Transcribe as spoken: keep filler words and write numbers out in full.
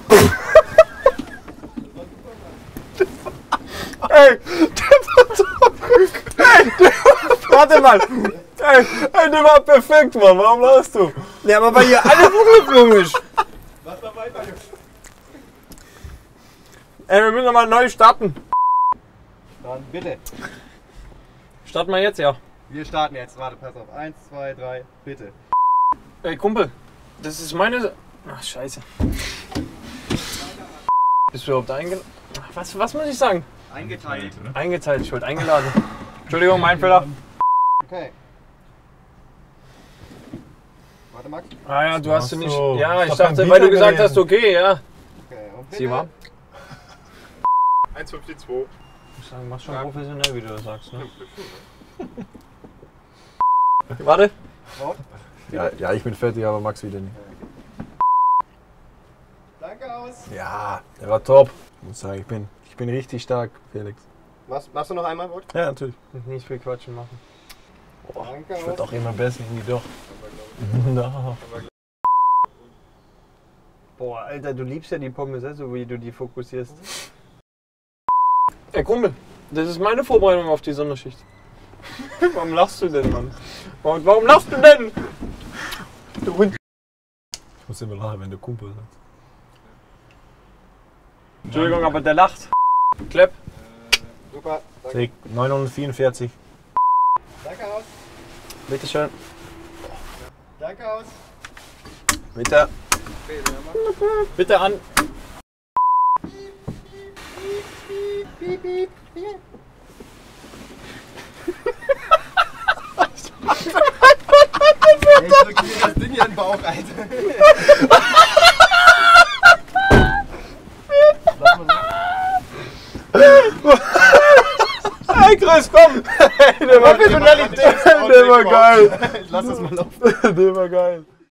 Ey, der war so ey, der, warte mal. Ey, ey, der war perfekt, Mann. Warum lachst du? Ja, aber weil hier alle Vogelflug ist. Lass da weiter. Ey, wir müssen nochmal neu starten. Dann bitte. Starten wir jetzt, ja. Wir starten jetzt. Warte, pass auf. Eins, zwei, drei, bitte. Ey, Kumpel, das ist meine... Ach, scheiße. Bist du überhaupt eingeladen? Was, was muss ich sagen? Eingeteilt. Eingeteilt, ich wollte eingeladen. Entschuldigung, mein Fehler. Okay. Warte, Max. Ah ja, du hast du Ach nicht... so. Ja, ich Ist doch dachte, kein weil du Bier gesagt gewesen. hast, okay, ja. Okay, und bitte. Sie war? eins fünf zwei. Ich sag, mach schon professionell, wie du das sagst, ne? Warte. Wort. Ja, ja, ich bin fertig, aber Max wieder nicht. Danke aus. Ja, der war top. Ich muss sagen, ich bin, ich bin richtig stark, Felix. Machst, machst du noch einmal Wort? Ja, natürlich. Nicht viel Quatschen machen. Danke Ich aus. wird auch immer besser, irgendwie doch. No. Boah, Alter, du liebst ja die Pommes, so wie du die fokussierst. Ey, Kumpel, das ist meine Vorbereitung auf die Sonderschicht. Warum lachst du denn, Mann? Warum, warum lachst du denn? Du Hund. Ich muss immer lachen, wenn der Kumpel sagt. Entschuldigung, aber der lacht. Klepp. Super. Danke. Trick neunhundertvierundvierzig. Danke aus. Bitteschön. Danke aus. Bitte. Bitte an. Piep, piep, piep. Ey, ich drück mir das Ding hier in den Bauch, Alter. Lass mal Hey Chris, komm! Der war, Professionalität. der war geil! Lass das mal laufen. Der war geil.